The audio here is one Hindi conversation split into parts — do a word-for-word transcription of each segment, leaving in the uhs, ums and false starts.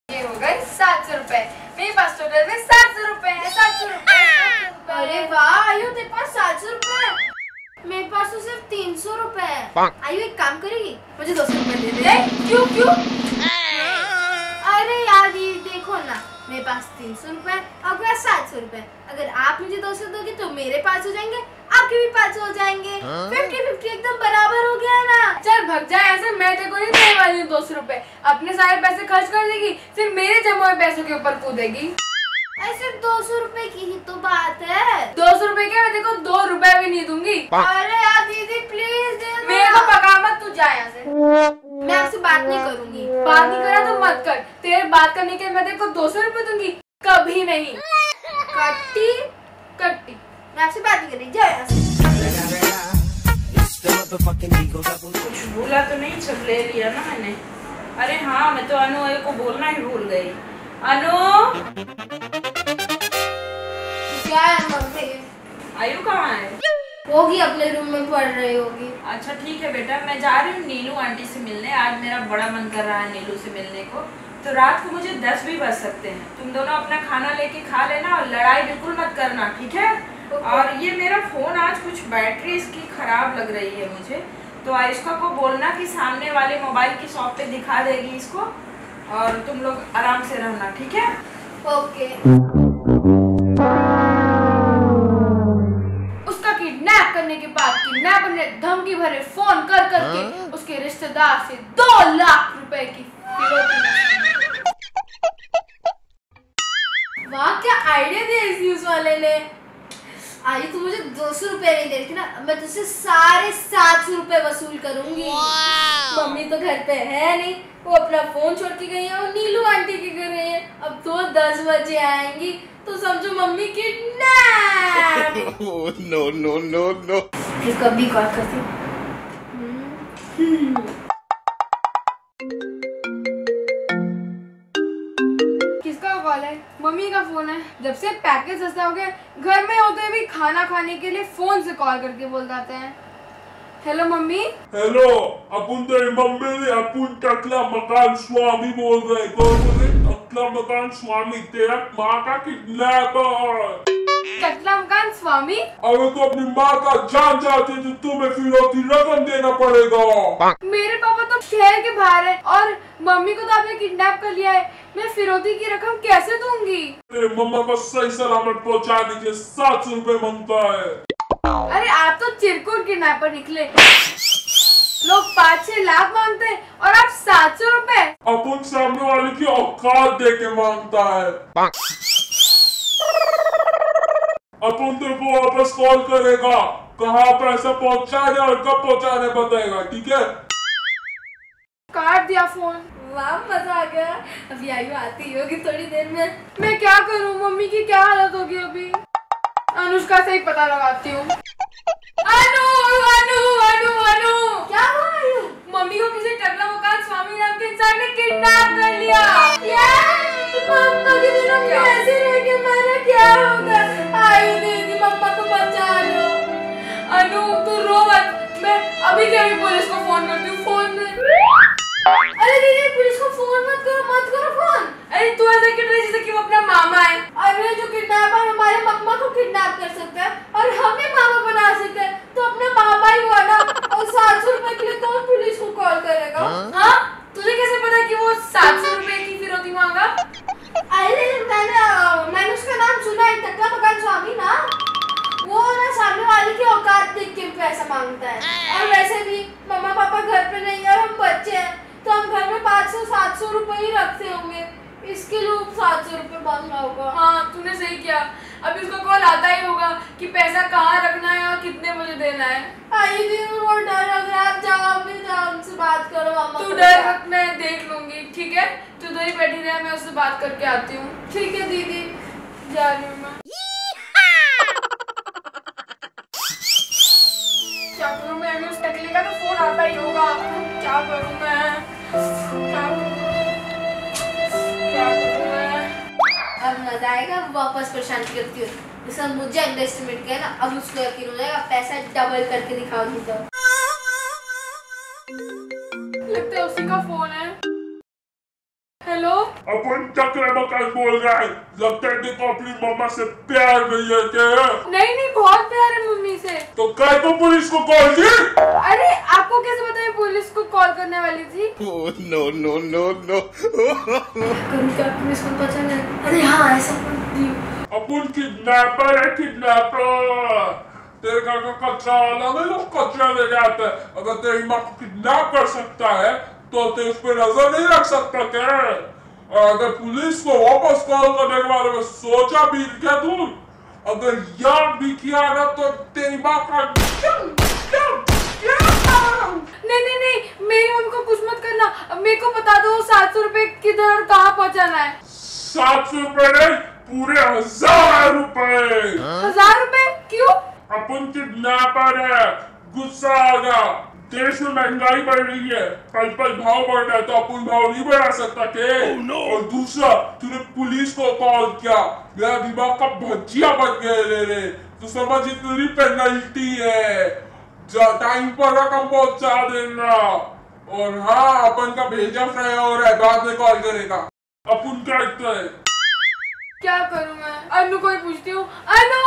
ये हो गए सात सौ रुपए। मेरे पास टोटल में सात सौ रुपए है। सात सौ रुपए। अरे वाह आयु, तेरे पास सात सौ रुपए, मेरे पास तो सिर्फ तीन सौ रुपए है। आयु एक काम करेगी, मुझे दो सौ रुपए दे दे। क्यों क्यों? अरे यार ये देखो ना, मेरे पास तीन सौ रुपए और मेरे पास सात सौ रुपए। अगर आप मुझे दो सौ दोगे तो मेरे पास हो जाएंगे, आपके भी पाँच हो जाएंगे। फिफ्टी फिफ्टी एकदम बराबर हो गया ना। चल भग जाए ऐसे, मैं तेरे को नहीं देने वाली हूँ दो सौ रुपए। अपने सारे पैसे खर्च कर देगी, फिर मेरे जमा हुए पैसों के ऊपर कूदेगी। ऐसे दो सौ रुपए की ही तो बात है। दो सौ रुपए क्या, मैं तेरे को दो रुपए भी नहीं दूंगी। अरे यार दीदी प्लीज दे दो। मेरे को पका मत, तू जा यहाँ से। मैं आपसे बात नहीं करूंगी। बात नहीं करा तो मत कर। तेरे बात करने के मैं तेरे को दो सौ रुपए दूंगी, कभी नहीं। कट्टी कट्टी, मैं आपसे बात नहीं कर रही, जाओ यहाँ से। कुछ भूला तो नहीं, सब ले लिया ना मैंने। अरे हाँ, मैं तो अनु को बोलना ही भूल गई। अनु, क्या है मम्मी? आयु कहाँ है? होगी अपने रूम में पढ़ रही होगी। अच्छा ठीक है बेटा, मैं जा रही हूँ नीलू आंटी से मिलने। आज मेरा बड़ा मन कर रहा है नीलू से मिलने को। तो रात को मुझे दस भी बज सकते हैं। तुम दोनों अपना खाना लेके खा लेना और लड़ाई बिल्कुल मत करना, ठीक है? और ये मेरा फोन आज कुछ बैटरी इसकी खराब लग रही है मुझे, तो आयुष्का को बोलना कि सामने वाले मोबाइल की शॉप पे दिखा देगी इसको, और तुम लोग आराम से रहना, ठीक है? ओके। उसका किडनैप करने के बाद किडनैपर ने धमकी भरे फोन कर करके उसके रिश्तेदार से दो लाख रुपए की फिरौती। वाह क्या आइडिया दिया इस न्यूज वाले ने। आई तू मुझे दो सौ रुपए नहीं दे रही थी ना, मैं तुझसे सारे सात सौ रुपए वसूल करूंगी। मम्मी तो घर पे है नहीं, वो अपना फोन छोड़ के गई है और नीलू आंटी के घर गई है। अब तो दस बजे आएंगी तो समझो mummy kidnap. No no no no. फिर कभी कॉल करती हूँ। किसका कॉल है? मम्मी का फोन है। जब से पैकेज सस्ता हो गया, घर में होते भी खाना खाने के लिए फोन से कॉल करके बोल जाते हैं। Hello mummy. हेलो, अपुन तेरी मम्मी ने अपुन टकला मकान स्वामी बोल रहे। कौन बोल रहे? टकला मकान स्वामी, तेरा माँ का किडनैपर। टकला मकान स्वामी? अगर तू अपनी माँ का जान चाहती है तो तुम्हें फिरौती रकम देना पड़ेगा। मेरे पापा तो शहर के बाहर है और मम्मी को तो आपने किडनैप कर लिया है। मैं फिरौती की रकम कैसे दूंगी? तेरे मम्मा को सही सलामत पहुँचा दीजिए, सात सौ रुपए मांगता है। अरे आप तो चिरकुट किडनैपर निकले। लोग पाँच छह लाख मांगते हैं और आप सात सौ रुपए। अपुन सामने वाले की औकात दे के मांगता है। अपुन तेरे को वापस कॉल करेगा, कहाँ पैसा पहुँचाने और कब पहुँचाने बताएगा, ठीक है? काट दिया फोन। वाह मजा आ गया। अभी आयु आती होगी थोड़ी देर में। मैं क्या करूं, मम्मी की क्या हालत होगी अभी। अनुष्का से ही पता लगाती हूँ। अनु अनु अनु अनु क्या हुआ आयु? मम्मी को किसी टकला मकान स्वामी नाम के इंसान ने किडनैप कर लिया। मम्मा के बिना कैसे रह के मेरा क्या होगा? आयु दीदी मम्मा को बचा लो। अनु तू रो मत, मैं अभी के अभी पुलिस को फोन करती हूँ। फोन में अरे दीदी पुलिस को फोन मत करो, मत करो फोन। अरे तू ऐसा क्यों रही जैसे कि वो अपना मामा है? अरे जो किडनैपर हमारे मम्मा को किडनैप कर सकता है और हमें मामा बना सकता है तो अपना मामा ही हुआ ना। और सात सौ रुपए के लिए कौन पुलिस को कॉल करेगा? हाँ तुझे कैसे पता कि वो सात सौ रुपए की फिरौती मांगा? अरे मैंने मैंने उसका नाम सुना है, टकला मकान स्वामी ना। वो ना सामने वाले की औकात देख के पैसा मांगता है। और वैसे भी मम्मा पापा घर पे नहीं है और हम बच्चे हैं तो हम घर में पाँच सौ सात सौ रुपए ही रखते होंगे, इसके लिए सात सौ रुपए मांगा होगा। हाँ तूने सही किया। अभी उसका कॉल आता ही होगा कि पैसा कहाँ रखना है और कितने बजे देना है। आई दी वो डर लग रहा है। जाओ भी जाओ उनसे बात करो मामा। तू डर मत, मैं देख लूंगी, ठीक है? तू उधर ही बैठी रहे, मैं उससे बात करके आती हूँ। ठीक है दीदी, जा रही हूँ मैं। क्या करूँ मैं? अभी उस टकले का तो फोन आता ही होगा। क्या करूँ मैं? क्या करूँ? क्या करूँ मैं? अब मजा आएगा। वापस परेशान करती हूँ। जैसा मुझे अंडरएस्टिमेट किया ना, अब उसको यकीन हो जाएगा। पैसा डबल करके दिखाऊंगी तो। लगता है उसी का फोन है। हेलो अपन चक्र मकान बोल रहा है, लगता है देखो अपनी मम्मा से प्यार नहीं है क्या? नहीं नहीं, बहुत प्यार है मम्मी से। तो काय को पुलिस को कॉल की? अरे आपको कैसे पता मैं पुलिस को कॉल करने वाली थी? Oh, no, no, no, no. करूँ क्या, पुलिस को पता नहीं? अरे हाँ ऐसा अपन किडनैपर है, किडनैपर। तेरे घर का कचरा वाला नहीं, लोग कचरा ले जाते हैं। अगर तेरी माँ को किडनैप कर सकता है तो तेरे उस पर नजर नहीं रख सकता क्या? और अगर पुलिस को वापस कॉल करने के बारे में सोचा भी क्या तू? अगर याद भी किया ना तो तेरी माँ का नहीं नहीं नहीं, मेरी मम्मी को कुछ मत करना। मेरे को बता दो सात सौ रुपए किधर और कहाँ पहुँचाना है? सात सौ रुपए नहीं, पूरे हजार रुपए। हजार रुपए क्यों? अपन किडनैपर है, गुस्सा आ गया। देश में महंगाई बढ़ रही है, पल पल भाव बढ़ रहा है, तो अपन भाव नहीं बढ़ा सकता के? oh, no. और दूसरा, तूने पुलिस को कॉल किया, मेरा दिमाग का भजिया बन गए रे रे। तो समझ इतनी पेनल्टी है, टाइम पर रकम पहुंचा देना। और हाँ, अपन का भेजा फ्राई हो रहा है, बाद में कॉल करेगा। अपन क्या कहते हैं? क्या करूं मैं? अनु को ही पूछती हूँ। अनु!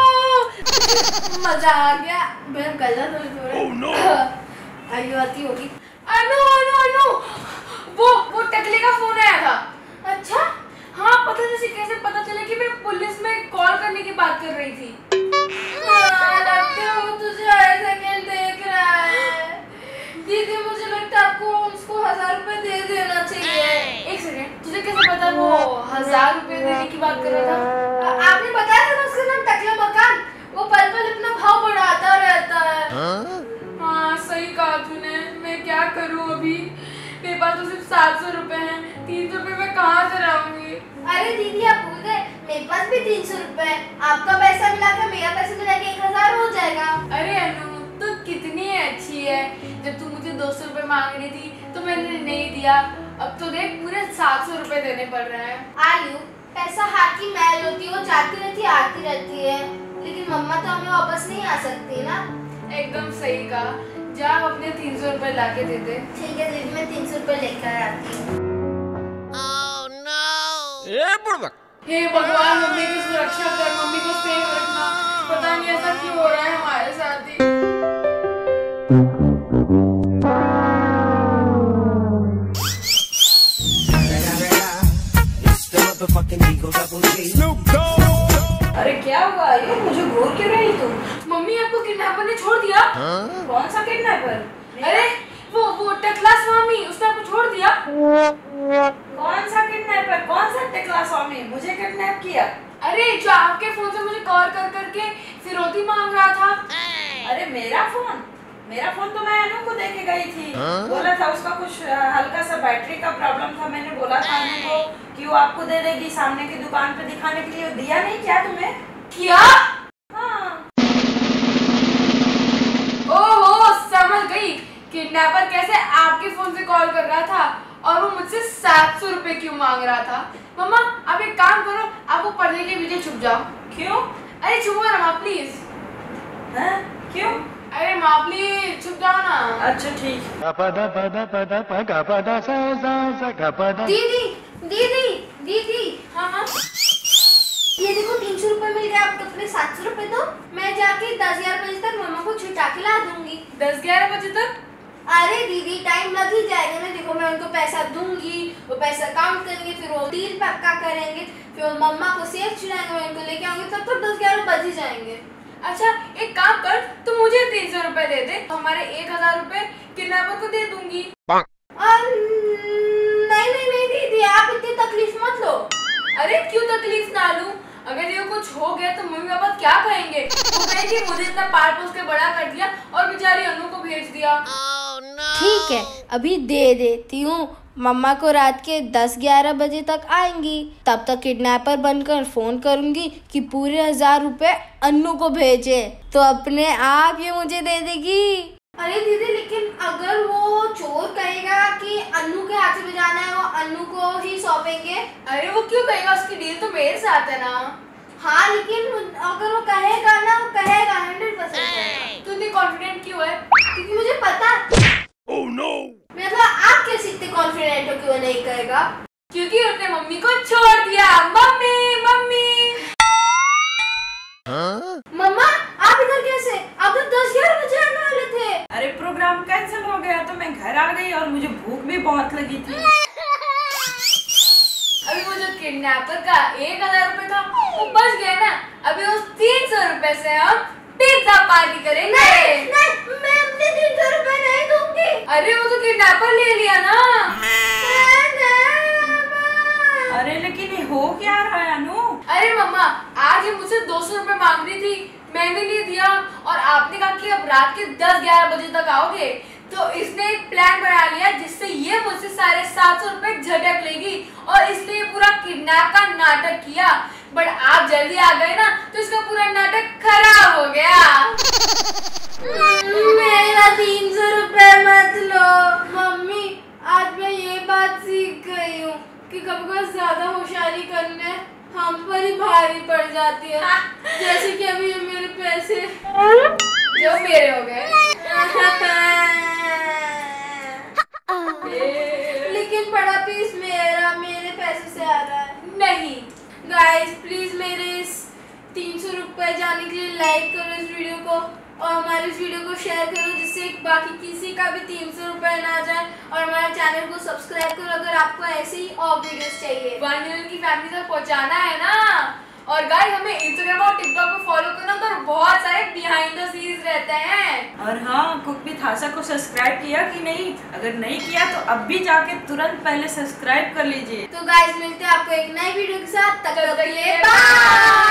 मजा आ गया। मैं गलत हो गई। Oh, no. आयु आती होगी। अनु अनु अनु, वो वो टकले का फोन आया था। अच्छा हाँ, पता नहीं कैसे पता चला कि मैं पुलिस में कॉल करने की बात कर रही थी। हाँ, लगता है वो तुझे ऐसा खेल देख रहा है। दीदी मुझे लगता है आपको उसको हजार रुपए दे देना चाहिए। एक सेकंड, तुझे कैसे पता वो हजार रुपए देने की बात कर रहा था? आ- आपने बताया था ना उसका नाम टकला मकान, वो पल पल अपना भाव बढ़ाता रहता है। हाँ सही कहा तूने। मैं क्या करूँ अभी? मेरे पास तो सिर्फ सात सौ रुपए हैं। तीन सौ रुपए मैं कहाँ से लाऊंगी? अरे दीदी आप भूल गए, मेरे पास भी तीन सौ रुपए है। आपका पैसा मिला कर मेरा पैसा मिला के एक हजार हो जाएगा। अरे अनु, तू कितनी अच्छी है। जब तू मुझे दो सौ रुपए मांग रही थी तो मैंने नहीं दिया। अब तो देख पूरे सात सौ रुपए देने पड़ रहे हैं। आयु, पैसा हाथ की मैल होती है, वो जाती रहती आती रहती है। लेकिन मम्मा तो हमें वापस नहीं आ सकती ना। एकदम सही कहा। जा अपने तीन सौ रुपए ला के दे दे। ठीक है दीदी, मैं तीन सौ रुपए लेकर आती हूँ। हे भगवान, मम्मी की सुरक्षा कर, मम्मी को सेफ रखना। पता नहीं ऐसा क्यों हो रहा है हमारे साथ ही। अरे क्या हुआ ये, मुझे घूर क्यों रही तू? मम्मी आपको किडनैपर ने छोड़ दिया। कौन सा किडनैपर? अरे वो वो टकला स्वामी, उसने आपको छोड़ दिया। कौन सा किडनैपर? कौन सा टकला स्वामी मुझे किडनैप किया? अरे जो आपके फोन से मुझे कॉल कर करके फिरौती मांग रहा था। अरे मेरा फोन मेरा फोन तो मैं अनु को देके गई थी। बोला था उसका कुछ हल्का सा बैटरी का प्रॉब्लम था। मैंने बोला था अनु को कि वो आपको दे देगी सामने की दुकान पे दिखाने के लिए। दिया नहीं क्या तुम्हें? क्या? हाँ। ओहो, समझ गई। किडनैपर कैसे आपके फोन से कॉल कर रहा था और वो मुझसे सात सौ रुपए क्यों मांग रहा था। मम्मा आप एक काम करो, आप वो पर्दे के पीछे छुप जाओ। क्यों? अरे छुपो ना माँ प्लीज। हैं? क्यों? अरे माँ प्लीज छुप जाओ ना। अच्छा ठीक। दीदी दीदी दीदी, हाँ हाँ, ये देखो तीन सौ रुपए मिल गए। आप अपने सात सौ रुपए दो, मैं जाके दस ग्यारह बजे तक मम्मा को छुटा के ला दूंगी। दस ग्यारह बजे तक? अरे दीदी टाइम लग ही जाएगा ना। देखो मैं उनको पैसा दूंगी, वो पैसा काउंट करेंगे, फिर वो डील पक्का करेंगे, फिर वो मम्मा को सेफ छुड़ाएंगे, मैं उनको लेके आऊंगी, तब तक दस ग्यारह बज ही जाएंगे। अच्छा एक काम कर, तू मुझे तीन सौ रुपए दे दे, हमारे एक हजार रुपए किडनैपर को दे दूंगी। आ, नहीं नहीं नहीं दीदी, आप इतनी तकलीफ मत लो। अरे क्यों तकलीफ ना लूं? अगर ये कुछ हो गया तो मम्मी पापा क्या कहेंगे? वो कहेंगे मुझे इतना पाल पोस के बड़ा कर दिया और बेचारी अनु को भेज दिया। ठीक है अभी दे देती हूँ। मम्मा को रात के दस ग्यारह बजे तक आएंगी, तब तक किडनैपर बनकर फोन करूंगी कि पूरे हजार रुपए अन्नू को भेजे, तो अपने आप ये मुझे दे देगी। अरे दीदी लेकिन अगर वो चोर कहेगा कि अन्नू के हाथ में जाना है, वो अन्नू को ही सौंपेंगे। अरे वो क्यों कहेगा? उसकी डील तो मेरे साथ है ना। हाँ लेकिन अगर वो कहेगा ना, वो कहेगा हंड्रेड परसेंट। तू इतनी कॉन्फिडेंट क्यों है? क्योंकि मुझे पता। Oh no! मतलब आप कैसे इतने कॉन्फिडेंट हो कि वो नहीं कहेगा? क्योंकि उसने मम्मी को छोड़ दिया। मम्मी मम्मी मम्मा आप इधर कैसे? आप तो दस ग्यारह बजे आने वाले थे। अरे प्रोग्राम कैंसिल हो गया तो मैं घर आ गई और मुझे भूख भी बहुत लगी थी। अभी वो जो किडनैपर का एक हजार रुपए था वो बच गया ना, अभी उस तीन सौ रुपए से हम पिज्जा पार्टी करेंगे। नहीं, नहीं, मैं अपने तीन सौ रुपए नहीं दूंगी। अरे वो तो किडनैपर ले लिया ना। अरे लेकिन ये हो क्या रहा है अनु? अरे मम्मा आज ये मुझसे दो सौ रुपए मांग रही थी, मैंने नहीं दिया और आपने कहा कि अब रात के दस ग्यारह बजे तक आओगे, तो इसने एक प्लान बना लिया जिससे ये मुझसे साढ़े सात सौ रुपए झटक लेगी और इसलिए पूरा किडनैप का नाटक किया। बट आप जल्दी आ गए ना तो इसका पूरा नाटक खराब हो गया। मेरा तीन सौ रुपए मत लो। मम्मी आज मैं ये बात सीख गई हूँ कि कभी कभी ज्यादा होशियारी करने हम पर ही भारी पड़ जाती है। जैसे कि अभी ये मेरे पैसे जो मेरे हो गए। लेकिन बड़ा पीस मेरा मेरे पैसे से आ रहा है। नहीं गाइस प्लीज मेरे इस तीन सौ रुपए जाने के लिए लाइक करो इस वीडियो को और हमारे इस वीडियो को शेयर करो जिससे बाकी किसी का भी तीन सौ रुपए ना जाए, और हमारे चैनल को सब्सक्राइब करो अगर आपको ऐसे ही और वीडियोस चाहिए। वन मिलियन की फैमिली तक पहुंचाना है ना। और गाइस हमें इंस्टाग्राम और टिकटॉक पे फॉलो करना, तो बहुत सारे बिहाइंड द सीन्स रहते हैं। और हाँ, कुक विद हासा को सब्सक्राइब किया कि नहीं? अगर नहीं किया तो अब भी जाके तुरंत पहले सब्सक्राइब कर लीजिए। तो गाइस मिलते हैं आपको एक नई वीडियो के साथ, तब तक के लिए बाय।